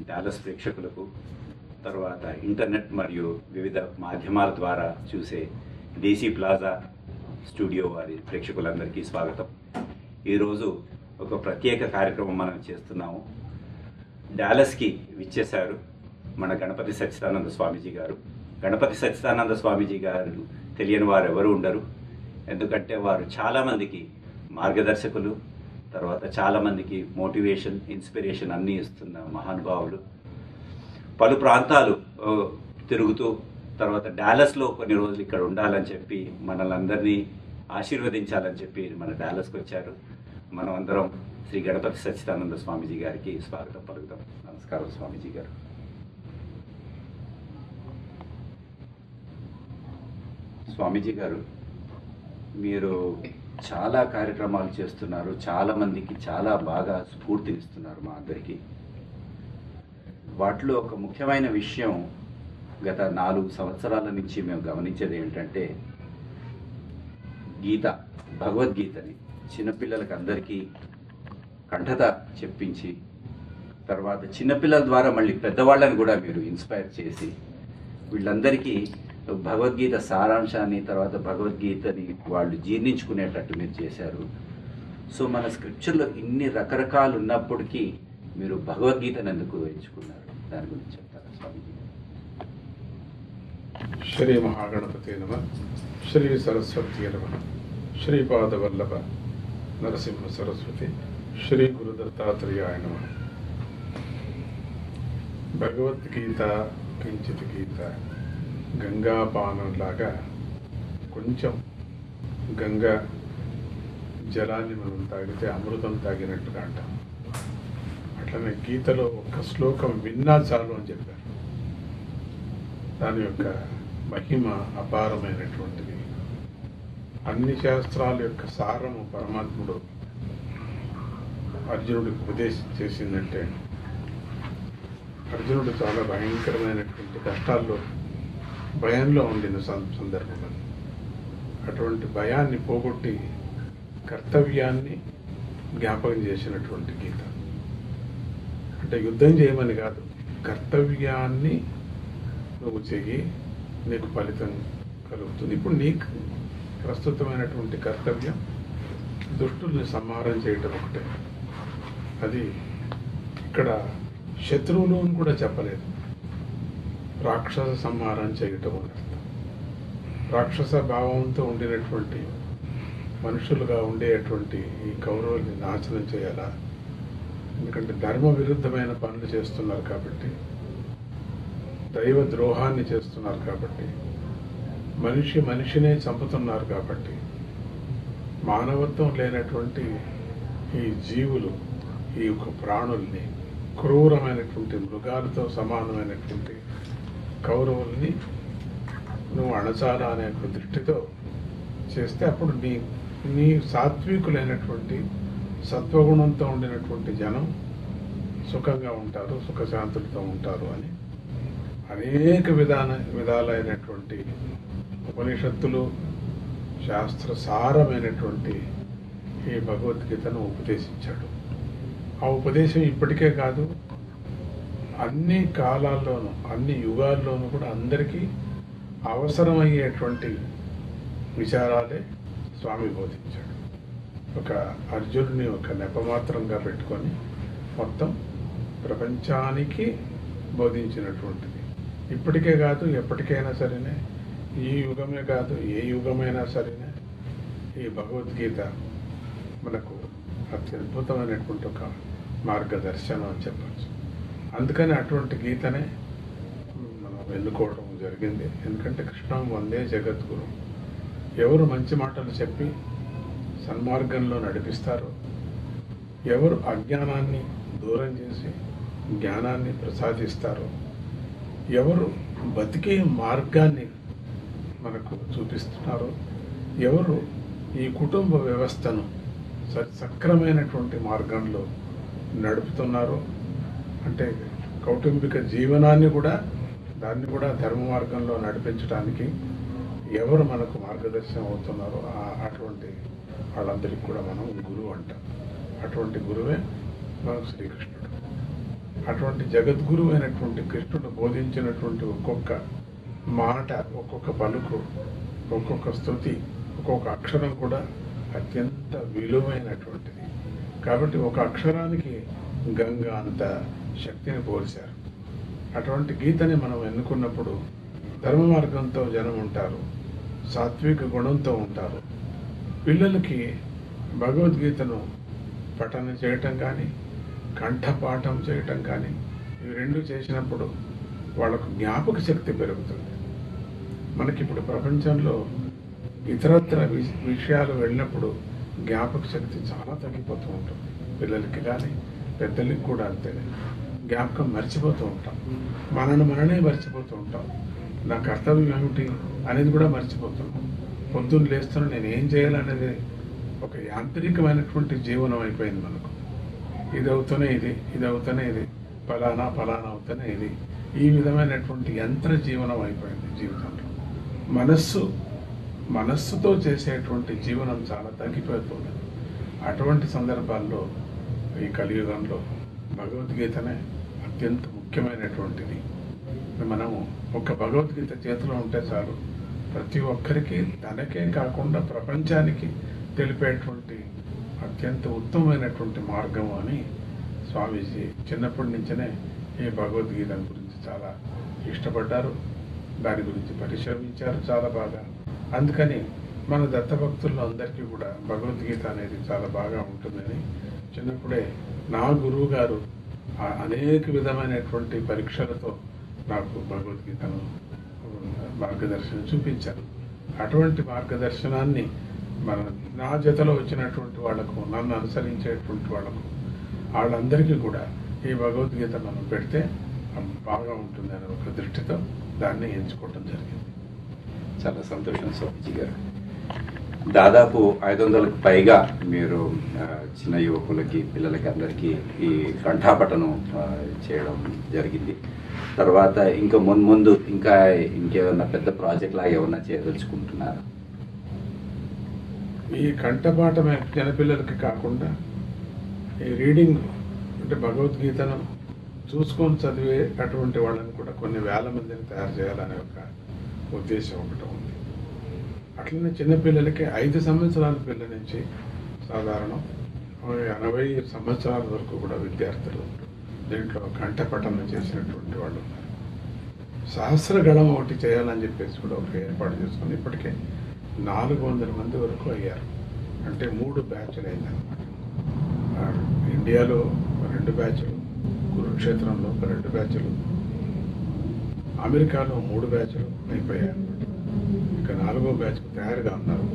Dallas ప్రేక్షకులకు, తర్వాత internet మరియు వివిధ మాధ్యమాల ద్వారా చూసే డీసీ ప్లాజా స్టూడియో వారి ప్రేక్షకులందరికీ స్వాగతం. ఈరోజు ఒక ప్రత్యేక కార్యక్రమం మనం చేస్తున్నాము. డాలస్కి విచ్చేశారు మన గణపతి సచ్చిదానంద స్వామీజీ గారు. గణపతి సచ్చిదానంద స్వామీజీ గారు తెలియని వారు ఎవరు ఉండరు. ఎందుకంటే వారు చాలామందికి మార్గదర్శకులు, తర్వాత చాలామందికి మోటివేషన్, ఇన్స్పిరేషన్ అన్నీ ఇస్తున్న మహానుభావులు. పలు ప్రాంతాలు తిరుగుతూ తర్వాత డాలస్లో కొన్ని రోజులు ఇక్కడ ఉండాలని చెప్పి మనల్ని అందరినీ ఆశీర్వదించాలని చెప్పి మన డాలస్కి వచ్చారు. మనం అందరం శ్రీ గణపతి సచ్చిదానంద స్వామీజీ గారికి స్వాగతం పలుకుతాం. నమస్కారం స్వామీజీ గారు. స్వామీజీ గారు, మీరు చాలా కార్యక్రమాలు చేస్తున్నారు, చాలామందికి చాలా బాగా స్ఫూర్తినిస్తున్నారు మా అందరికీ. వాటిలో ఒక ముఖ్యమైన విషయం గత 4 సంవత్సరాల నుంచి మేము గమనించేది ఏంటంటే భగవద్గీతని చిన్నపిల్లలకి అందరికీ కంఠత చెప్పించి, తర్వాత చిన్నపిల్లల ద్వారా మళ్ళీ పెద్దవాళ్ళని కూడా మీరు ఇన్స్పైర్ చేసి వీళ్ళందరికీ భగవద్గీత సారాంశాన్ని, తర్వాత భగవద్గీతని వాళ్ళు జీర్ణించుకునేటట్టు మీరు చేశారు. సో మన స్క్రిప్చర్లో ఇన్ని రకరకాలు ఉన్నప్పటికీ మీరు భగవద్గీతను ఎందుకు ఎంచుకున్నారు? దాని గురించి చెప్తారా స్వామీజీ? శ్రీ మహాగణపతి నమః, శ్రీ సరస్వతి నమః, శ్రీపాదవల్లభ నరసింహ సరస్వతి, శ్రీ గురు దత్తాత్రేయాయ నమః. భగవద్గీత కించిత్ గీత గంగాపానంలాగా కొంచెం గంగా జలాన్ని మనం తాగితే అమృతం తాగినట్టుగా అంటాం. అట్లనే గీతలో ఒక శ్లోకం విన్నా చాలు అని చెప్పారు. దాని యొక్క మహిమ అపారమైనటువంటిది. అన్ని శాస్త్రాల యొక్క సారము పరమాత్ముడు అర్జునుడికి ఉపదేశం చేసిందంటే, అర్జునుడు చాలా భయంకరమైనటువంటి కష్టాల్లో, భయంలో ఉండిన సందర్భంలో అటువంటి భయాన్ని పోగొట్టి కర్తవ్యాన్ని జ్ఞాపకం చేసినటువంటి గీత. అంటే యుద్ధం చేయమని కాదు, కర్తవ్యాన్ని నువ్వు చెయ్యి, నీకు ఫలితం కలుగుతుంది. ఇప్పుడు నీకు ప్రస్తుతమైనటువంటి కర్తవ్యం దుష్టుల్ని సంహారం చేయటం ఒకటే. అది ఇక్కడ శత్రువులు అని కూడా చెప్పలేదు, రాక్షస సంహారం చేయటం అని అర్థం. రాక్షస భావంతో ఉండినటువంటి మనుషులుగా ఉండేటువంటి ఈ కౌరవుల్ని నాశనం చేయాలా? ఎందుకంటే ధర్మ విరుద్ధమైన పనులు చేస్తున్నారు కాబట్టి, దైవ ద్రోహాన్ని చేస్తున్నారు కాబట్టి, మనిషినే చంపుతున్నారు కాబట్టి, మానవత్వం లేనటువంటి ఈ జీవులు, ఈ యొక్క ప్రాణుల్ని, క్రూరమైనటువంటి మృగాలతో సమానమైనటువంటి కౌరవుల్ని నువ్వు అణచాలా అనే దృష్టితో చేస్తే అప్పుడు నీ సాత్వికులైనటువంటి సత్వగుణంతో ఉండినటువంటి జనం సుఖంగా ఉంటారు, సుఖశాంతులతో ఉంటారు అని అనేక విధాలైనటువంటి ఉపనిషత్తులు, శాస్త్ర సారమైనటువంటి ఈ భగవద్గీతను ఉపదేశించాడు. ఆ ఉపదేశం ఇప్పటికే కాదు, అన్ని కాలాల్లోనూ, అన్ని యుగాల్లోనూ కూడా అందరికీ అవసరమయ్యేటువంటి విచారాలే స్వామి బోధించాడు. ఒక అర్జునుడిని ఒక నెపమాత్రంగా పెట్టుకొని మొత్తం ప్రపంచానికి బోధించినటువంటిది. ఇప్పటికే కాదు, ఎప్పటికైనా సరేనే, ఈ యుగమే కాదు, ఏ యుగమైనా సరేనే ఈ భగవద్గీత మనకు అత్యద్భుతమైనటువంటి ఒక మార్గదర్శనం అని చెప్పచ్చు. అందుకని అటువంటి గీతనే మనం ఎన్నుకోవడం జరిగింది. ఎందుకంటే కృష్ణం వందే జగద్గురు. ఎవరు మంచి మాటలు చెప్పి సన్మార్గంలో నడిపిస్తారో, ఎవరు అజ్ఞానాన్ని దూరం చేసి జ్ఞానాన్ని ప్రసాదిస్తారో, ఎవరు బతికే మార్గాన్ని మనకు చూపిస్తున్నారో, ఎవరు ఈ కుటుంబ వ్యవస్థను సక్రమైనటువంటి మార్గంలో నడుపుతున్నారో, అంటే కౌటుంబిక జీవనాన్ని కూడా, దాన్ని కూడా ధర్మ మార్గంలో నడిపించడానికి ఎవరు మనకు మార్గదర్శనం అవుతున్నారో అటువంటి వాళ్ళందరికీ కూడా మనం గురువు అంటాం. అటువంటి గురువే మనకు శ్రీకృష్ణుడు. అటువంటి జగద్గురువు అయినటువంటి కృష్ణుడు బోధించినటువంటి ఒక్కొక్క మాట, ఒక్కొక్క పలుకు, ఒక్కొక్క స్తుతి, ఒక్కొక్క అక్షరం కూడా అత్యంత విలువైనటువంటిది. కాబట్టి ఒక అక్షరానికి గంగా అంత శక్తిని పోల్చారు. అటువంటి గీతని మనం ఎన్నుకున్నప్పుడు ధర్మ మార్గంతో జనం ఉంటారు, సాత్విక గుణంతో ఉంటారు. పిల్లలకి భగవద్గీతను పఠనం చేయటం కానీ, కంఠపాఠం చేయటం కానీ, ఇవి రెండు చేసినప్పుడు వాళ్ళకు జ్ఞాపక శక్తి పెరుగుతుంది. మనకిప్పుడు ప్రపంచంలో ఇతరత్ర విషయాలు వెళ్ళినప్పుడు జ్ఞాపక శక్తి చాలా తగ్గిపోతూ ఉంటుంది. పిల్లలకి కానీ పెద్దలకి కూడా అంతేనే. జ్ఞాపకం మర్చిపోతూ ఉంటాం, మననే మర్చిపోతూ ఉంటాం. నా కర్తవ్యం ఏమిటి అనేది కూడా మర్చిపోతున్నాం. పొద్దున్న లేస్తున్నా నేను ఏం చేయాలనేది ఒక యాంత్రికమైనటువంటి జీవనం అయిపోయింది మనకు. ఇది అవుతూనే ఇది, ఇది అవుతూనే ఇది, ఫలానా అవుతూనే ఇది, ఈ విధమైనటువంటి యంత్ర జీవనం అయిపోయింది జీవితంలో. మనస్సుతో చేసేటువంటి జీవనం చాలా తగ్గిపోతుంది. అటువంటి సందర్భాల్లో ఈ కలియుగంలో భగవద్గీతనే అత్యంత ముఖ్యమైనటువంటిది. మనము ఒక భగవద్గీత చేతిలో ఉంటే చాలు, ప్రతి ఒక్కరికి తనకే కాకుండా ప్రపంచానికి తెలిపేటువంటి అత్యంత ఉత్తమమైనటువంటి మార్గం అని స్వామీజీ చిన్నప్పటి నుంచే ఈ భగవద్గీత గురించి చాలా ఇష్టపడ్డారు, దాని గురించి పరిశ్రమించారు చాలా బాగా. అందుకని మన దత్తభక్తుల్లో అందరికీ కూడా భగవద్గీత అనేది చాలా బాగా ఉంటుందని చిన్నప్పుడే నా గురువు గారు అనేక విధమైనటువంటి పరీక్షలతో నాకు భగవద్గీతను మార్గదర్శనం చూపించారు. అటువంటి మార్గదర్శనాన్ని నా జతలో వచ్చినటువంటి వాళ్లకు, నన్ను అనుసరించేటువంటి వాళ్ళందరికీ కూడా ఈ భగవద్గీత మనం పెడితే బాగా ఉంటుందనే ఒక దృష్టితో దాన్ని ఎంచుకోవడం జరిగింది. చాలా సంతోషం స్వామీజీ గారు. దాదాపు 500కు పైగా మీరు చిన్న యువకులకి, పిల్లలకి అందరికీ ఈ కంఠాపటను చేయడం జరిగింది. తర్వాత ఇంకా ముందు ఇంకేమన్నా పెద్ద ప్రాజెక్ట్ లాగా ఏమన్నా చేయదలుచుకుంటున్నారా? ఈ కంఠపాఠం జనపిల్లలకి కాకుండా ఈ రీడింగ్ అంటే భగవద్గీతను చూసుకొని చదివే అటువంటి వాళ్ళని కూడా కొన్ని వేల మందిని తయారు చేయాలనే ఒక ఉద్దేశం ఒకటి ఉంది. అట్లనే చిన్నపిల్లలకి 5 సంవత్సరాల పిల్లల నుంచి సాధారణం 80 సంవత్సరాల వరకు కూడా విద్యార్థులు దీంట్లో కంఠపఠనం చేసినటువంటి వాళ్ళు ఉన్నారు. సహస్రగళం ఒకటి చేయాలని చెప్పేసి కూడా ఒక ఏర్పాటు చేసుకుని ఇప్పటికే 400 మంది వరకు అయ్యారు. అంటే 3 బ్యాచ్లు అయిందనమాట. ఇండియాలో 2 బ్యాచ్లు, కురుక్షేత్రంలో 2 బ్యాచ్లు, అమెరికాలో 3 బ్యాచ్లు అయిపోయాయి అనమాట. ఇక 4వ బ్యాచ్కు తయారుగా ఉన్నారు.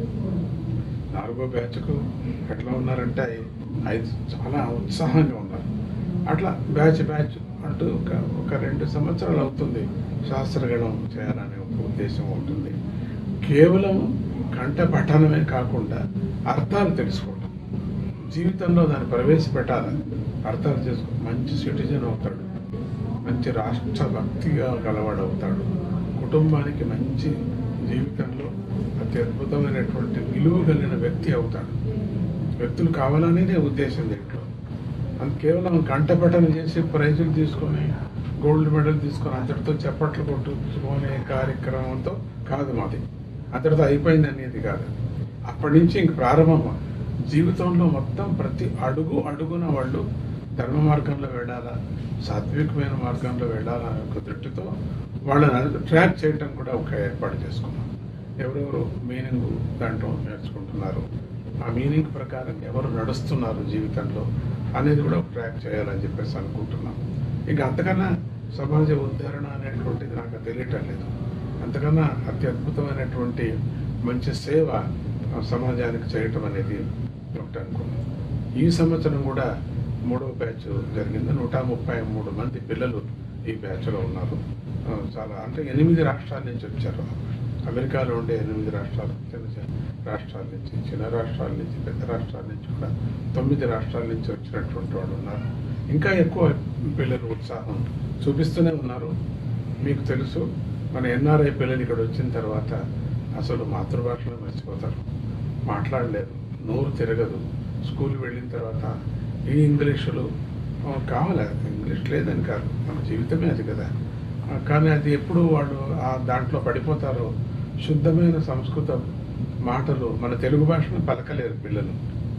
4వ బ్యాచ్కు ఎట్లా ఉన్నారంటే చాలా ఉత్సాహంగా ఉన్నారు. అట్లా బ్యాచ్ అంటూ ఒక 2 సంవత్సరాలు అవుతుంది శాస్త్రగణం చేయాలనే ఒక ఉద్దేశం ఉంటుంది. కేవలం కంఠపఠనమే కాకుండా అర్థాలు తెలుసుకోవడం, జీవితంలో దాన్ని ప్రవేశపెట్టాలి. అర్థాలు చేసుకో మంచి సిటిజన్ అవుతాడు, మంచి రాష్ట్ర భక్తిగా గలవాడు అవుతాడు, కుటుంబానికి మంచి జీవితంలో అత్యద్భుతమైనటువంటి విలువ కలిగిన వ్యక్తి అవుతాడు. వ్యక్తులు కావాలనేదే ఉద్దేశం దీంట్లో. కేవలం కంఠపఠనం చేసి ప్రైజులు తీసుకొని, గోల్డ్ మెడల్ తీసుకొని అంతటితో చప్పట్లు కొట్టుకునే కార్యక్రమంతో కాదు మాది. అంతటితో అయిపోయింది అనేది కాదు. అప్పటి నుంచి ఇంక ప్రారంభం. జీవితంలో మొత్తం ప్రతి అడుగున వాళ్ళు ధర్మ మార్గంలో వెళ్ళాలా, సాత్వికమైన మార్గంలో వెళ్ళాలా అనే ఒక దృష్టితో వాళ్ళని ట్రాక్ చేయడం కూడా ఒక ఏర్పాటు చేసుకున్నాం. ఎవరెవరు మీనింగ్ దాంట్లో నేర్చుకుంటున్నారు, ఆ మీనింగ్ ప్రకారం ఎవరు నడుస్తున్నారు జీవితంలో అనేది కూడా ట్రాక్ చేయాలని చెప్పేసి అనుకుంటున్నాం. ఇంకా అంతకన్నా సమాజ ఉద్ధరణ అనేటువంటిది నాకు తెలియటం లేదు. అంతకన్నా అత్యద్భుతమైనటువంటి మంచి సేవ సమాజానికి చేయటం అనేది ఒకటి అనుకున్నాం. ఈ సంవత్సరం కూడా 3వ బ్యాచ్ జరిగింది. 133 మంది పిల్లలు ఈ బ్యాచ్లో ఉన్నారు. చాలా అంటే 8 రాష్ట్రాల నుంచి వచ్చారు. అమెరికాలో ఉండే 8 రాష్ట్రాలు, చిన్న రాష్ట్రాల నుంచి, చిన్న రాష్ట్రాల నుంచి, పెద్ద రాష్ట్రాల నుంచి కూడా 9 రాష్ట్రాల నుంచి వచ్చినటువంటి వాళ్ళు ఉన్నారు. ఇంకా ఎక్కువ పిల్లలు ఉత్సాహం చూపిస్తూనే ఉన్నారు. మీకు తెలుసు, మన ఎన్ఆర్ఐ పిల్లలు ఇక్కడ వచ్చిన తర్వాత అసలు మాతృభాషలో మర్చిపోతారు, మాట్లాడలేరు, నోరు తిరగదు. స్కూల్కి వెళ్ళిన తర్వాత ఈ ఇంగ్లీషులు కావాలి. ఇంగ్లీష్ లేదని కాదు, మన జీవితమే అది కదా. కానీ అది ఎప్పుడు వాళ్ళు దాంట్లో పడిపోతారో, శుద్ధమైన సంస్కృత మాటలు మన తెలుగు భాషను పలకలేరు పిల్లలు.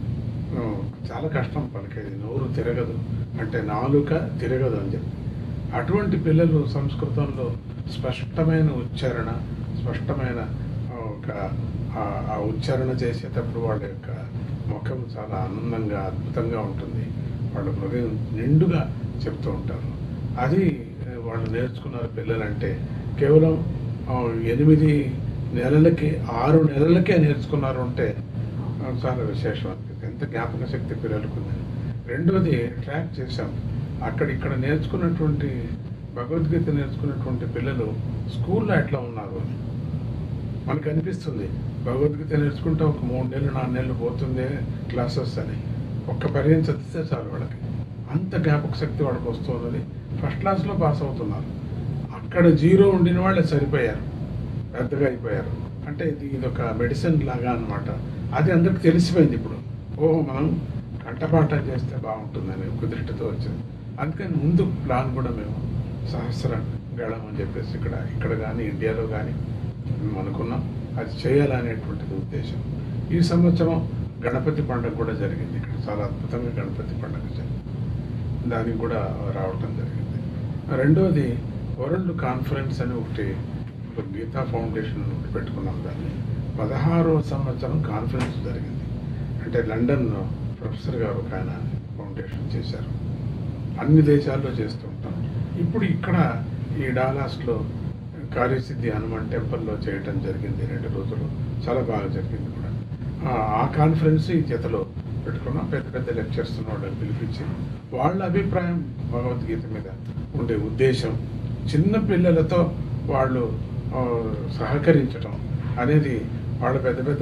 చాలా కష్టం పలికేది. నోరు తిరగదు అంటే నాలుక తిరగదు అని చెప్పి. అటువంటి పిల్లలు సంస్కృతంలో స్పష్టమైన ఉచ్చారణ, స్పష్టమైన ఒక ఆ ఉచ్చారణ చేసేటప్పుడు వాళ్ళ యొక్క ముఖం చాలా ఆనందంగా, అద్భుతంగా ఉంటుంది. వాళ్ళ హృదయం నిండుగా చెప్తూ ఉంటారు. అది వాళ్ళు నేర్చుకున్నారు పిల్లలంటే. కేవలం 8 నెలలకి 6 నెలలకే నేర్చుకున్నారు అంటే చాలా విశేషం అనిపిస్తుంది. ఎంత జ్ఞాపక శక్తి పిల్లలకు ఉందని. రెండోది ట్రాక్ చేశాం. ఇక్కడ నేర్చుకున్నటువంటి భగవద్గీత నేర్చుకున్నటువంటి పిల్లలు స్కూల్లో ఎట్లా ఉన్నారు అని మనకు అనిపిస్తుంది. భగవద్గీత నేర్చుకుంటే ఒక 3 నెలలు 4 నెలలు పోతుంది క్లాసెస్ అని. ఒక్క పర్యం చదివితే చాలు వాళ్ళకి. అంత జ్ఞాపక శక్తి వాళ్ళకి వస్తున్నది. ఫస్ట్ క్లాస్లో పాస్ అవుతున్నారు. అక్కడ 0 ఉండిన వాళ్ళే సరిపోయారు, పెద్దగా అయిపోయారు. అంటే ఇది ఒక మెడిసిన్ లాగా అనమాట. అది అందరికి తెలిసిపోయింది ఇప్పుడు. మనం కంఠపాఠం చేస్తే బాగుంటుందని ఒక దృష్టితో వచ్చింది. అందుకని ముందు ప్లాన్ కూడా మేము సహస్ర గళం అని చెప్పేసి ఇక్కడ కానీ ఇండియాలో కానీ అనుకున్నాం. అది చేయాలనేటువంటిది ఉద్దేశం. ఈ సంవత్సరం గణపతి పండుగ కూడా జరిగింది. ఇక్కడ చాలా అద్భుతంగా గణపతి పండుగ జరిగింది. దానికి కూడా రావటం జరిగింది. రెండోది వరల్డ్ కాన్ఫరెన్స్ అని ఒకటి గీతా ఫౌండేషన్ పెట్టుకున్నాం. దాన్ని 16వ సంవత్సరం కాన్ఫరెన్స్ జరిగింది. అంటే లండన్ ప్రొఫెసర్ గారు ఒక ఆయన ఫౌండేషన్ చేశారు. అన్ని దేశాల్లో చేస్తూ ఉంటాం. ఇప్పుడు ఇక్కడ ఈ డాలాస్లో కార్యసిద్ధి హనుమాన్ టెంపుల్లో చేయటం జరిగింది 2 రోజులు. చాలా బాగా జరిగింది కూడా. ఆ కాన్ఫరెన్స్ ఈ జతలో పెట్టుకున్నాం. పెద్ద పెద్ద లెక్చర్స్ వాళ్ళని పిలిపించి వాళ్ళ అభిప్రాయం భగవద్గీత మీద ఉండే ఉద్దేశం, చిన్న పిల్లలతో వాళ్ళు సహకరించడం అనేది వాళ్ళ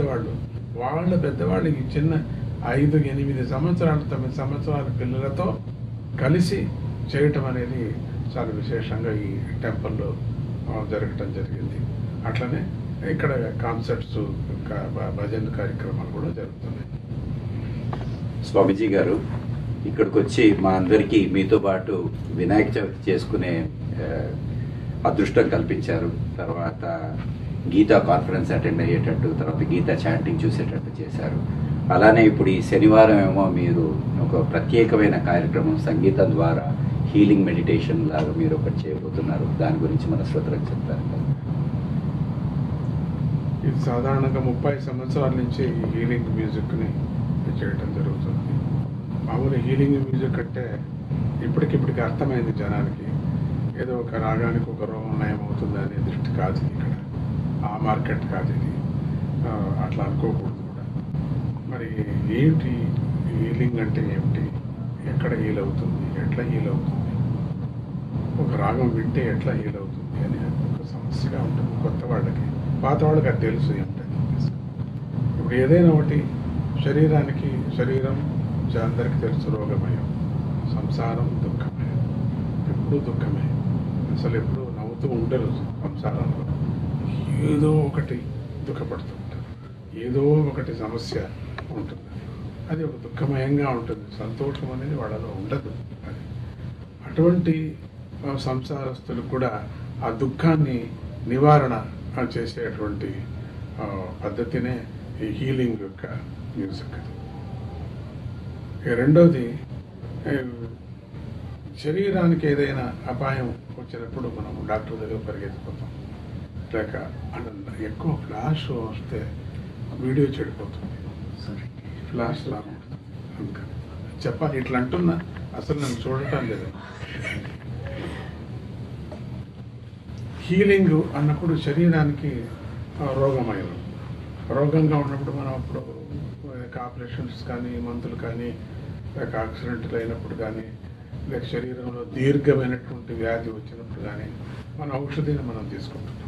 పెద్దవాళ్ళు ఈ చిన్న 5, 8 సంవత్సరాలు 9 సంవత్సరాల పిల్లలతో కలిసి చేయటం అనేది చాలా విశేషంగా ఈ టెంపుల్లో జరగటం జరిగింది. అట్లనే ఇక్కడ కాన్సర్ట్స్, భజన కార్యక్రమాలు కూడా జరుగుతున్నాయి. స్వామీజీ గారు, ఇక్కడికి వచ్చి మా అందరికీ మీతో పాటు వినాయక చవితి చేసుకునే అదృష్టం కల్పించారు. తర్వాత గీతా కాన్ఫరెన్స్ అటెండ్ అయ్యేటట్టు, తర్వాత గీతా చాంటింగ్ చూసేటట్టు చేశారు. అలానే ఇప్పుడు ఈ శనివారం ఏమో మీరు ఒక ప్రత్యేకమైన కార్యక్రమం సంగీతం ద్వారా హీలింగ్ మెడిటేషన్ లాగా మీరు ఒకటి చేయబోతున్నారు. దాని గురించి మన శ్రోతలకు చెప్తారు. ఇది సాధారణంగా 30 సంవత్సరాల నుంచి హీలింగ్ మ్యూజిక్ని చేయటం జరుగుతుంది. మామూలు హీలింగ్ మ్యూజిక్ అంటే ఇప్పటికిప్పటికి అర్థమైంది జనానికి. ఏదో ఒక రాగానికి ఒక రోగం నయం అవుతుంది అనే దృష్టి కాదు ఇక్కడ. ఆ మార్కెట్ కాదు ఇది. అట్లా అనుకోకూడదు కూడా. మరి ఏంటి హీలింగ్ అంటే ఏమిటి, ఎక్కడ హీల్ అవుతుంది, ఎట్లా హీల్ అవుతుంది, ఒక రాగం వింటే ఎట్లా హీల్ అవుతుంది అని ఒక సమస్యగా ఉంటుంది కొత్త వాళ్ళకి. పాత వాళ్ళకి అది తెలుసు ఏమిటని చెప్పేసి. ఇప్పుడు ఏదైనా ఒకటి శరీరం అందరికీ తెలుసు రోగమయం, సంసారం దుఃఖమయం. ఎప్పుడూ దుఃఖమే. అసలు ఎప్పుడు నవ్వుతూ ఉండరు సంసారంలో. ఏదో ఒకటి దుఃఖపడుతూ ఉంటారు, ఏదో ఒకటి సమస్య ఉంటుంది. అది ఒక దుఃఖమయంగా ఉంటుంది. సంతోషం అనేది వాళ్ళలో ఉండదు. అది అటువంటి సంసారస్తులకు కూడా ఆ దుఃఖాన్ని నివారణ చేసేటువంటి పద్ధతినే ఈ హీలింగ్ యొక్క మ్యూజిక్. రెండోది, శరీరానికి ఏదైనా అపాయం వచ్చినప్పుడు మనం డాక్టర్ దగ్గర పరిగెత్తిపోతాం. లేక ఎక్కువ ఫ్లాష్ వస్తే వీడియో చెడిపోతుంది, ఫ్లాష్ లాగా ఉంటుంది. అందుకని చెప్పాలి. ఇట్లా అంటున్నా అసలు నన్ను చూడటం లేదు. హీలింగ్ అన్నప్పుడు శరీరానికి రోగంగా ఉన్నప్పుడు మనం అప్పుడు ఆపరేషన్స్ కానీ, మందులు కానీ, లేక యాక్సిడెంట్లు అయినప్పుడు కానీ, లేక శరీరంలో దీర్ఘమైనటువంటి వ్యాధి వచ్చినప్పుడు కానీ మన ఔషధిని మనం తీసుకుంటున్నాం.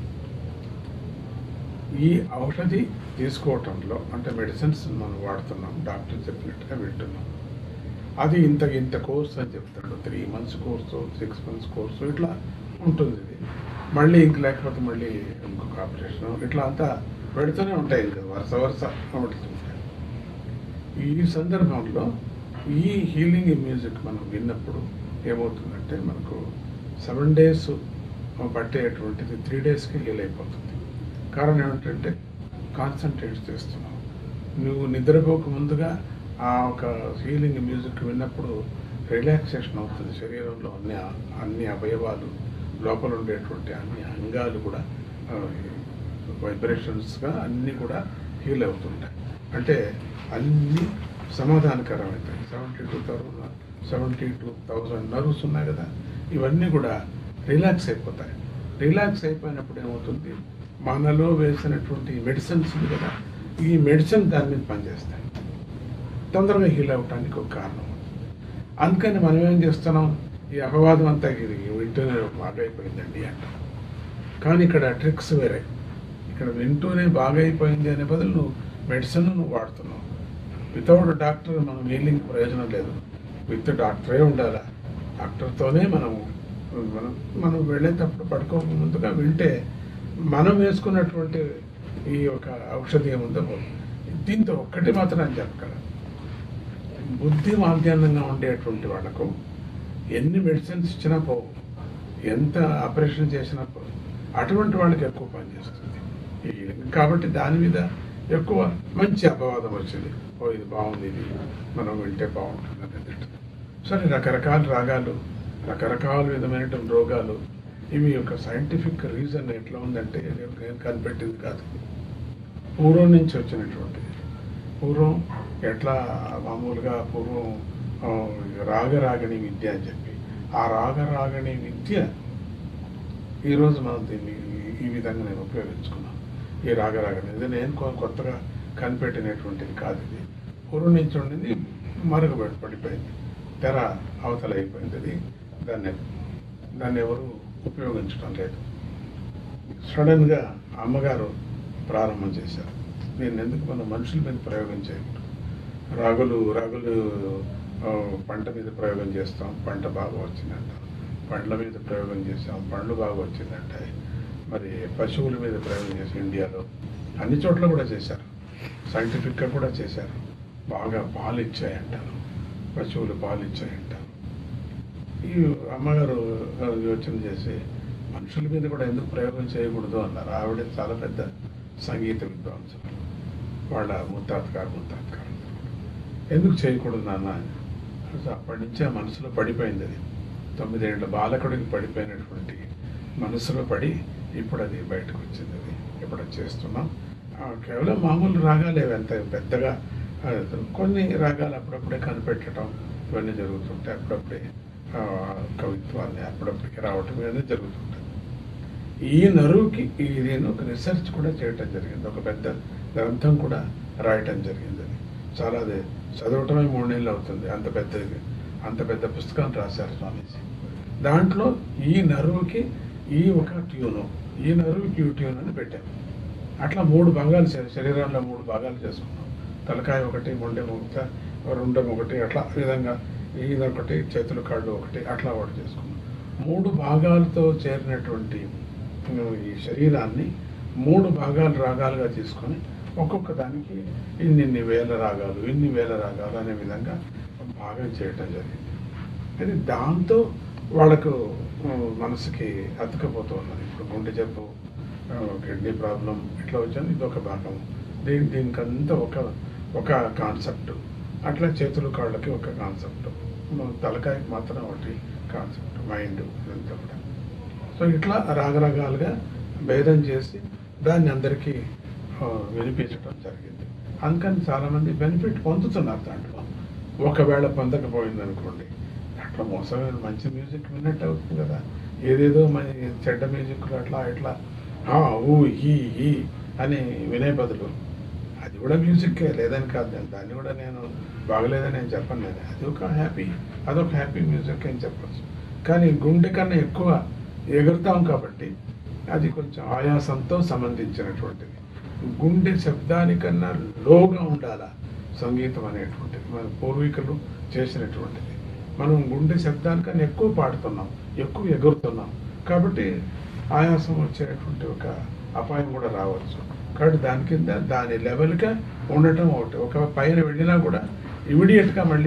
ఈ ఔషధి తీసుకోవటంలో అంటే మెడిసిన్స్ మనం వాడుతున్నాం, డాక్టర్ చెప్పినట్టుగా వింటున్నాం. అది ఇంత కోర్స్ అని చెప్తాడు. 3 months కోర్సు, 6 months కోర్సు ఇట్లా ఉంటుంది. ఇది మళ్ళీ లేకపోతే మళ్ళీ ఇంకొక ఆపరేషన్ ఇట్లా అంతా పెడుతూనే ఉంటాయి. వరుస ఉంటాయి. ఈ సందర్భంలో ఈ హీలింగ్ మ్యూజిక్ మనం విన్నప్పుడు ఏమవుతుందంటే మనకు 7 days పట్టేటువంటిది 3 daysకి హీల్ అయిపోతుంది. కారణం ఏమిటంటే కాన్సన్ట్రేట్ చేస్తున్నావు. నువ్వు నిద్రపోక ముందుగా ఆ ఒక హీలింగ్ మ్యూజిక్ విన్నప్పుడు రిలాక్సేషన్ అవుతుంది. శరీరంలో అన్ని అవయవాలు, లోపల ఉండేటువంటి అన్ని అంగాలు కూడా వైబ్రేషన్స్గా అన్నీ కూడా హీల్ అవుతుంటాయి. అంటే అన్నీ సమాధానకరమవుతాయి. 72,000 నర్వ్స్ ఉన్నాయి కదా, ఇవన్నీ కూడా రిలాక్స్ అయిపోతాయి. రిలాక్స్ అయిపోయినప్పుడు ఏమవుతుంది, మనలో వేసినటువంటి మెడిసిన్స్ ఉంది కదా, ఈ మెడిసిన్ దాని మీద పనిచేస్తాయి, తొందరగా హీల్ అవ్వటానికి ఒక కారణం. అందుకని మనం ఏం చేస్తున్నాం, ఈ అపవాదం అంతా ఇది వింటూనే బాగైపోయిందండి అంటాం. కానీ ఇక్కడ ట్రిక్స్ వేరే. ఇక్కడ వింటూనే బాగైపోయింది అనే బదులు నువ్వు మెడిసిన్ నువ్వు వాడుతున్నావు. వితౌట్ డాక్టర్ మనం హీలింగ్ ప్రయోజనం లేదు. విత్ డాక్టరే ఉండాలి. డాక్టర్తోనే మనం వెళ్ళేటప్పుడు పడుకోక ముందుగా వింటే మనం వేసుకున్నటువంటి ఈ యొక్క ఔషధి ఏముందో దీంతో ఒక్కటి మాత్రం అని చెప్పగలను, బుద్ధి మాధ్యాన్నంగా ఉండేటువంటి వాళ్ళకు ఎన్ని మెడిసిన్స్ ఇచ్చినా పోవు, ఎంత ఆపరేషన్ చేసినా పోవు, అటువంటి వాళ్ళకి ఎక్కువ పనిచేస్తుంది. కాబట్టి దాని మీద ఎక్కువ మంచి అపవాదం వచ్చింది. ఇది బాగుంది, ఇది మనం వింటే బాగుంటుంది అనేది. సరే, రకరకాల రాగాలు, రకరకాల విధమైనటువంటి రోగాలు, ఇవి ఒక సైంటిఫిక్ రీజన్ ఎట్లా ఉందంటే నేను కనిపెట్టింది కాదు, పూర్వం నుంచి వచ్చినటువంటిది. పూర్వం ఎట్లా మామూలుగా పూర్వం రాగరాగిణి విద్య అని చెప్పి, ఆ రాగరాగిణి విద్య ఈరోజు మనం దీన్ని ఈ విధంగా నేను ఉపయోగించుకున్నాను. ఈ రాగరాగిణి ఇది నేను కొత్తగా కనిపెట్టినటువంటిది కాదు. ఇది పూర్వం నుంచి ఉండింది, పడిపోయింది, తెర అవతల అయిపోయింది. అది దాన్ని ఎవరు ఉపయోగించడం లేదు. సడన్గా అమ్మగారు ప్రారంభం చేశారు. నేను ఎందుకు మనం మనుషుల మీద ప్రయోగం చేయకూడదు, రాగులు పంట మీద ప్రయోగం చేస్తాం, పంట బాగా వచ్చిందంట. పండ్ల మీద ప్రయోగం చేసాం, పండ్లు బాగా వచ్చిందంట. మరి పశువుల మీద ప్రయోగం చేసి ఇండియాలో అన్ని చోట్ల కూడా చేశారు, సైంటిఫిక్గా కూడా చేశారు. బాగా పాలు ఇచ్చాయంటారు, పశువులు పాలు ఇచ్చాయంటారు. ఈ అమ్మగారు యోచన చేసి మనుషుల మీద కూడా ఎందుకు ప్రయోగం చేయకూడదు అన్నారు. ఆవిడ చాలా పెద్ద సంగీత విద్వాంసులు, వాళ్ళ ముత్తాతగారు ఎందుకు చేయకూడదు నాన్న. అప్పటి నుంచి ఆ మనసులో పడిపోయింది. అది 9 ఏళ్ల బాలకుడికి పడిపోయినటువంటి మనసులో పడి ఇప్పుడు అది బయటకు వచ్చింది. అది ఇప్పుడు చేస్తున్నాం. కేవలం మామూలు రాగాలు ఎంత పెద్దగా కొన్ని రాగాలు అప్పుడప్పుడే కనిపెట్టడం ఇవన్నీ జరుగుతుంటాయి. అప్పుడప్పుడే కవిత్వాన్ని అప్పుడప్పటికి రావటం అనేది జరుగుతుంటుంది. ఈ నరువుకి నేను ఒక రీసెర్చ్ కూడా చేయటం జరిగింది, ఒక పెద్ద గ్రంథం కూడా రాయటం జరిగింది. అది చాలా అది చదవటమే 3 నెలలు అవుతుంది, అంత పెద్ద పుస్తకాన్ని రాశారు స్వామీజీ. దాంట్లో ఈ నరువుకి ఈ ఒక ట్యూను, ఈ నరువుకి ఈ ట్యూన్ అని పెట్టాము. అట్లా 3 భాగాలు, శరీరంలో 3 భాగాలు చేసుకున్నాం. తలకాయ ఒకటి, మొండెం ఒకటి, రుండం ఒకటి, అట్లా విధంగా ఇదొకటి, చేతులు కాళ్ళు ఒకటి, అట్లా ఒకటి చేసుకున్నాం. 3 భాగాలతో చేరినటువంటి ఈ శరీరాన్ని 3 భాగాలు రాగాలుగా తీసుకొని ఒక్కొక్క దానికి ఇన్ని వేల రాగాలు అనే విధంగా భాగం చేయటం జరిగింది. అది దాంతో వాళ్ళకు మనసుకి అతుకపోతూ ఉన్నది. ఇప్పుడు గుండె జబ్బు, కిడ్నీ ప్రాబ్లం ఇట్లా వచ్చింది, ఇదొక భాగం. దీనికంతా ఒక కాన్సెప్ట్. అట్లా చేతులు కాళ్ళకి ఒక కాన్సెప్ట్, తలకాయకి మాత్రం ఒకటి కాన్సెప్ట్, మైండ్ ఇదంతా కూడా. సో ఇట్లా రాగరగాలుగా భేదం చేసి దాన్ని అందరికీ వినిపించడం జరిగింది. అందుకని చాలామంది బెనిఫిట్ పొందుతున్నారు దాంట్లో. ఒకవేళ పొందకపోయిందనుకోండి, అట్లా మోసమైన మంచి మ్యూజిక్ విన్నట్టు అవుతుంది కదా. ఏదేదో మన చెడ్డ మ్యూజిక్లు అట్లా ఇట్లా ఊ హీ అని వినే బదులు అది కూడా మ్యూజిక్కే, లేదని కాదు, దాన్ని కూడా నేను బాగలేదని నేను చెప్పను. లేదు, అదొక హ్యాపీ మ్యూజిక్ అని చెప్పచ్చు. కానీ గుండె కన్నా ఎక్కువ ఎగురుతాం కాబట్టి అది కొంచెం ఆయాసంతో సంబంధించినటువంటిది. గుండె శబ్దానికన్నా లోగా ఉండాలా సంగీతం అనేటువంటిది, మన పూర్వీకులు చేసినటువంటిది. మనం గుండె శబ్దానికన్నా ఎక్కువ పాడుతున్నాం, ఎక్కువ ఎగురుతున్నాం కాబట్టి ఆయాసం వచ్చేటువంటి ఒక అపాయం కూడా రావచ్చు. కాబట్టి దాని కింద దాని లెవెల్గా ఉండటం ఒకటి. ఒక పైన వెళ్ళినా కూడా ఇమీడియట్గా మళ్ళీ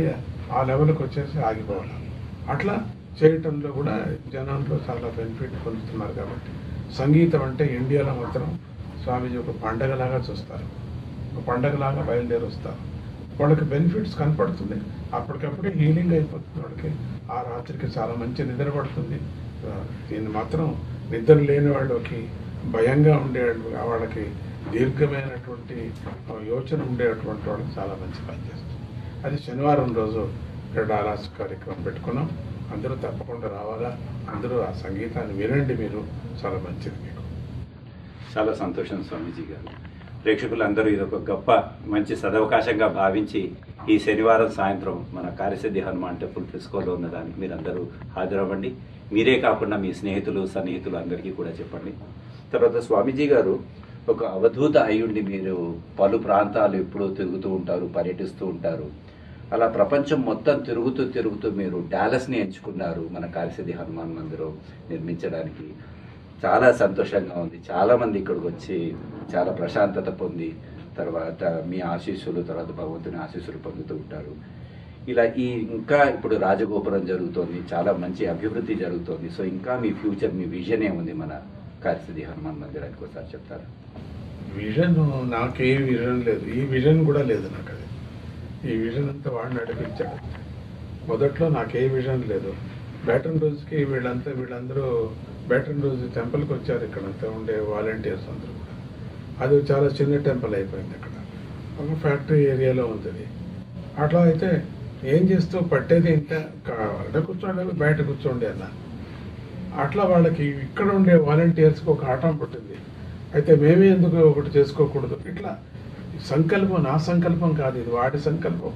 ఆ లెవెల్కి వచ్చేసి ఆగిపోవాలి. అట్లా చేయటంలో కూడా జనంలో చాలా బెనిఫిట్ పొందుతున్నారు. కాబట్టి సంగీతం అంటే ఇండియాలో మాత్రం స్వామీజీ ఒక పండగలాగా చూస్తారు, ఒక పండగలాగా బయలుదేరి వస్తారు. వాళ్ళకి బెనిఫిట్స్ కనపడుతుంది, అప్పటికప్పుడే హీలింగ్ అయిపోతుంది. వాళ్ళకి ఆ రాత్రికి చాలా మంచి నిద్ర పడుతుంది. దీన్ని మాత్రం నిద్ర లేని వాళ్ళకి, భయంగా ఉండే వాళ్ళకి, దీర్ఘమైనటువంటి యోచన ఉండేటువంటి వాళ్ళకి చాలా మంచి పని చేస్తుంది. అది శనివారం రోజు ఇక్కడ డాలాస్ కార్యక్రమం పెట్టుకున్నాం. అందరూ తప్పకుండా రావాలా, అందరూ ఆ సంగీతాన్ని వినండి, మీరు చాలా మంచిది మీకు. చాలా సంతోషం స్వామీజీ గారు. ప్రేక్షకులందరూ ఇదొక గొప్ప మంచి సదవకాశంగా భావించి ఈ శనివారం సాయంత్రం మన కార్యసిద్ధి హనుమాన్ టెంపుల్ ఫ్రిస్కోలో ఉన్నదానికి మీరందరూ హాజరవ్వండి. మీరే కాకుండా మీ స్నేహితులు సన్నిహితులు అందరికీ కూడా చెప్పండి. తర్వాత స్వామీజీ గారు ఒక అవధూత అయ్యుండి మీరు పలు ప్రాంతాలు ఎప్పుడూ తిరుగుతూ ఉంటారు, పర్యటిస్తూ ఉంటారు. అలా ప్రపంచం మొత్తం తిరుగుతూ మీరు డాలస్ని ఎంచుకున్నారు మన కార్యసిద్ధి హనుమాన్ మందిరం నిర్మించడానికి. చాలా సంతోషంగా ఉంది. చాలామంది ఇక్కడికి వచ్చి చాలా ప్రశాంతత పొంది తర్వాత మీ ఆశీస్సులు, తర్వాత భగవంతుని ఆశీస్సులు పొందుతూ ఉంటారు. ఇలా ఇంకా ఇప్పుడు రాజగోపురం జరుగుతోంది, చాలా మంచి అభివృద్ధి జరుగుతోంది. సో ఇంకా మీ ఫ్యూచర్, మీ విజన్ ఏముంది మన కార్యసిద్ధి హనుమాన్ మందిరానికి ఒకసారి చెప్తారా? విజన్ నాకే విజన్ లేదు, ఈ విజన్ కూడా లేదు నాకు. అది ఈ విజన్ అంతా వాడిని నడిపించాడు. మొదట్లో నాకే విజన్ లేదు. బ్యాటన్ రోజుకి వీళ్ళందరూ బ్యాటన్ రోజు టెంపుల్కి వచ్చారు. ఇక్కడంతా ఉండే వాలంటీర్స్ అందరూ కూడా. అది చాలా చిన్న టెంపుల్ అయిపోయింది. అక్కడ ఒక ఫ్యాక్టరీ ఏరియాలో ఉంది అది. అట్లా అయితే ఏం చేస్తూ పట్టేది ఇంత అక్కడ కూర్చోండి, బయట కూర్చోండి అన్న. అట్లా వాళ్ళకి ఇక్కడ ఉండే వాలంటీర్స్కి ఒక ఆటం పుట్టింది. అయితే మేమే ఎందుకు ఒకటి చేసుకోకూడదు? ఇట్లా సంకల్పం, నా సంకల్పం కాదు, ఇది వాడి సంకల్పం.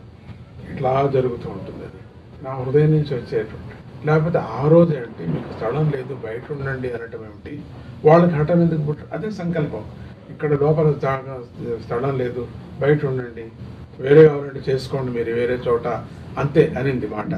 ఇట్లా జరుగుతూ ఉంటుంది. అది నా హృదయం నుంచి వచ్చేటువంటి. లేకపోతే ఆ రోజు ఏంటి, మీకు స్థలం లేదు బయట ఉండండి అనటం ఏమిటి, వాళ్ళకి హఠం ఎందుకు పుట్ట, అదే సంకల్పం. ఇక్కడ లోపల స్థలం లేదు బయట ఉండండి, వేరే కావాలంటే చేసుకోండి మీరు వేరే చోట, అంతే అనింది మాట.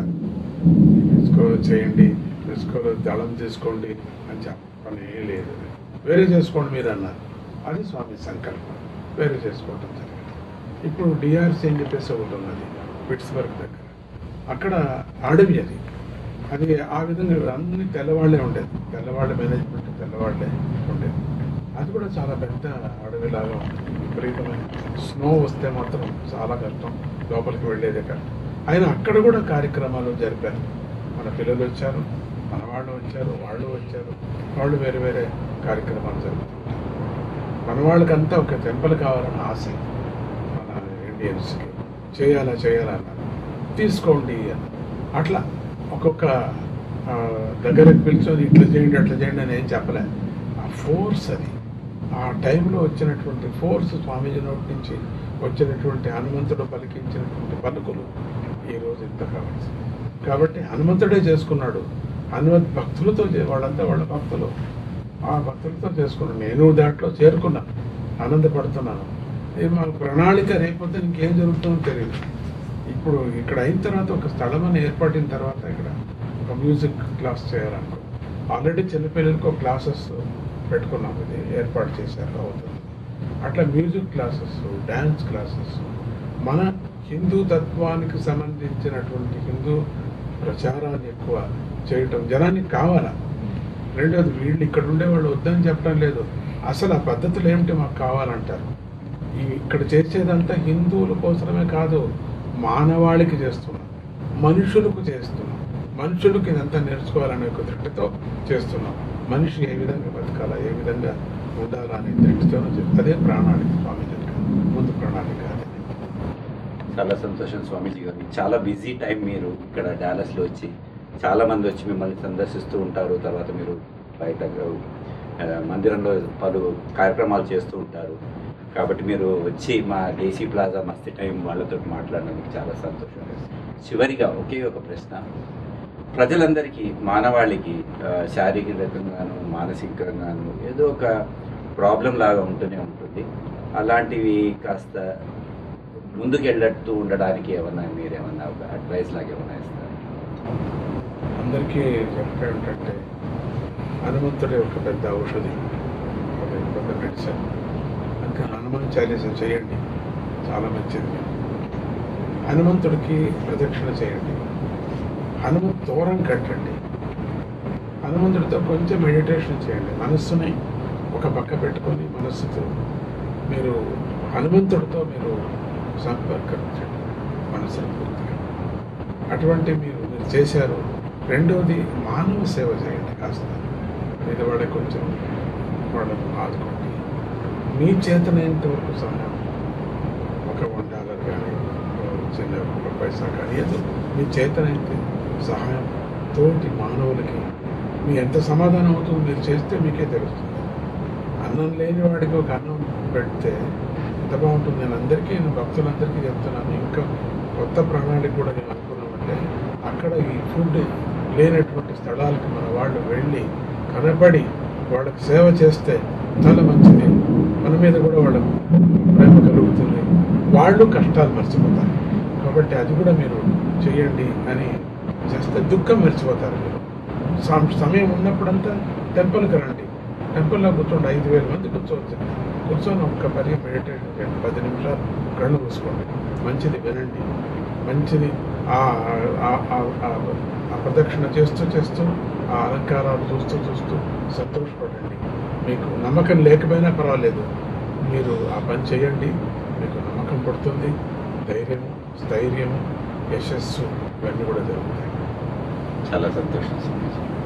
చేయండి, తీసుకోలేదు, దళం తీసుకోండి అని చెప్పని లేదు, వేరే చేసుకోండి మీరు అన్నారు. అది స్వామి సంకల్పం, వేరే చేసుకోవటం జరిగింది. ఇప్పుడు డిఆర్సీ అని చెప్పేసి ఒకటి ఉన్నది పిట్స్బర్గ్ దగ్గర, అక్కడ అడవి అది ఆ విధంగా అన్ని తెల్లవాళ్లే ఉండేది, తెల్లవాళ్ళ మేనేజ్మెంట్ తెల్లవాళ్లే ఉండేది. అది కూడా చాలా పెద్ద అడవిలాగా ఉంటుంది. విపరీతమైన స్నో వస్తే మాత్రం చాలా కష్టం, లోపలికి వెళ్ళేదే కాదు. అయినా అక్కడ కూడా కార్యక్రమాలు జరిపారు. మన పిల్లలు వచ్చారు, మన వాళ్ళు వచ్చారు, వాళ్ళు వేరే వేరే కార్యక్రమాలు జరుపుతుంటారు. మన వాళ్ళకంతా ఒక టెంపుల్ కావాలని ఆశ, మన ఇండియన్స్కి చేయాలన్నారు, తీసుకోండి అని. అట్లా ఒక్కొక్క దగ్గరకు పిలిచి ఇట్లా చేయండి అట్లా చేయండి అని ఏం చెప్పలే. ఆ ఫోర్స్, అది ఆ టైంలో వచ్చినటువంటి ఫోర్స్, స్వామీజీ నోటి నుంచి వచ్చినటువంటి హనుమంతుడు పలికించినటువంటి పలుకులు ఈరోజు ఇంత కావాల్సి. కాబట్టి హనుమంతుడే చేసుకున్నాడు. హనుమంత్ భక్తులతో వాళ్ళంతా వాళ్ళ భక్తులు, ఆ భక్తులతో చేసుకున్నాను. నేను దాంట్లో చేరుకున్నాను, ఆనందపడుతున్నాను. ఇది మా ప్రణాళిక, రేపొద్దు ఇంకేం జరుగుతుందో తెలియదు. ఇప్పుడు ఇక్కడ అయిన తర్వాత ఒక స్థలం అని ఏర్పడిన తర్వాత ఇక్కడ ఒక మ్యూజిక్ క్లాస్ చేయాలనుకో, ఆల్రెడీ చిన్నపిల్లలకు ఒక క్లాసెస్ పెట్టుకున్నాం, ఇది ఏర్పాటు చేశారు అవుతుంది. అట్లా మ్యూజిక్ క్లాసెస్, డ్యాన్స్ క్లాసెస్, మన హిందూ తత్వానికి సంబంధించినటువంటి హిందూ ప్రచారాన్ని ఎక్కువ చేయటం జనానికి కావాలా. రెండోది, వీళ్ళు ఇక్కడ ఉండేవాళ్ళు వద్దని చెప్పడం లేదు, అసలు ఆ పద్ధతులు ఏమిటి మాకు కావాలంటారు. ఇక్కడ చేసేదంతా హిందువుల కోసమే కాదు, మానవాళికి చేస్తున్నాం, మనుషులకు చేస్తున్నాం, మనుషులకు ఇదంతా నేర్చుకోవాలనే ఒక దృష్టితో చేస్తున్నాం. మనిషి ఏ విధంగా బతకాలా, ఏ విధంగా ఉండాలా అనే దృష్టితోనే అదే ప్రణాళిక స్వామీజీ ముందు ప్రణాళిక. చాలా సంతోషం స్వామీజీ గారు. చాలా బిజీ టైం మీరు ఇక్కడ డాలస్లో వచ్చి, చాలామంది వచ్చి మిమ్మల్ని సందర్శిస్తూ ఉంటారు. తర్వాత మీరు బయట మందిరంలో పలు కార్యక్రమాలు చేస్తూ ఉంటారు. కాబట్టి మీరు వచ్చి మా డేసీ ప్లాజా మస్తీ టైం వాళ్ళతో మాట్లాడినందుకు చాలా సంతోషం. చివరిగా ఒకే ఒక ప్రశ్న, ప్రజలందరికీ, మానవాళికి శారీరకంగాను మానసికంగాను ఏదో ఒక ప్రాబ్లం లాగా ఉంటూనే ఉంటుంది. అలాంటివి కాస్త ముందుకెళ్ళట్టు ఉండడానికి మీరేమన్నా ఒక అడ్వైస్ లాగా ఏమన్నా ఇస్తారు? అందరికీ చెప్పే ఏంటంటే, హనుమంతుడే ఒక పెద్ద ఔషధి, ఒక పెద్ద మెడిసిన్. అందుకే హనుమాన్ చాలీసా చేయండి, చాలా మంచిది. హనుమంతుడికి ప్రదక్షిణ చేయండి, హనుమంతు తోరం కట్టండి, హనుమంతుడితో కొంచెం మెడిటేషన్ చేయండి. మనస్సుని ఒక పక్క పెట్టుకొని మనస్సుతో మీరు హనుమంతుడితో మీరు సంపర్కించండి మనసును పూర్తిగా. అటువంటి మీరు చేశారు. రెండవది మానవ సేవ చేయండి. కాస్త మీద వాళ్ళకి కొంచెం వాళ్ళను ఆదుకోండి. మీ చేతనైనంత వరకు సహాయం, ఒక $1 కానీ చిన్న ₹1 కానీ ఏదో మీ చేతనైతే సహాయం తోటి మానవులకి మీ ఎంత సమాధానం అవుతుందో మీరు చేస్తే మీకే తెలుస్తుంది. అన్నం లేని వాడికి ఒక అన్నం పెడితే ఎంత బాగుంటుంది. నేను భక్తులందరికీ చెప్తున్నాను. ఇంకా కొత్త ప్రణాళిక కూడా నేను అనుకున్నామంటే అక్కడ ఈ ఫుడ్ లేనటువంటి స్థలాలకు మన వాళ్ళు వెళ్ళి కనపడి వాళ్ళకి సేవ చేస్తే చాలా మంచిది. మన మీద కూడా వాళ్ళకు ప్రేమ కలుగుతుంది, వాళ్ళు కష్టాలు మర్చిపోతారు. కాబట్టి అది కూడా మీరు చేయండి అని చేస్తే దుఃఖం మర్చిపోతారు. మీరు సమయం ఉన్నప్పుడంతా టెంపుల్కి రండి, టెంపుల్లో కూర్చోండి. 5,000 మంది కూర్చోవచ్చు. కూర్చొని ఒక్క మెడిటేషన్ చేయండి. 10 నిమిషాలు కళ్ళు మూసుకోండి, మంచిది వినండి, మంచిది ఆ ప్రదక్షిణ చేస్తూ ఆ అలంకారాలు చూస్తూ సంతోషపడండి. మీకు నమ్మకం లేకపోయినా పర్వాలేదు, మీరు ఆ పని చేయండి. మీకు నమ్మకం పడుతుంది. ధైర్యము, స్థైర్యము, యశస్సు ఇవన్నీ కూడా జరుగుతాయి. చాలా సంతోషం.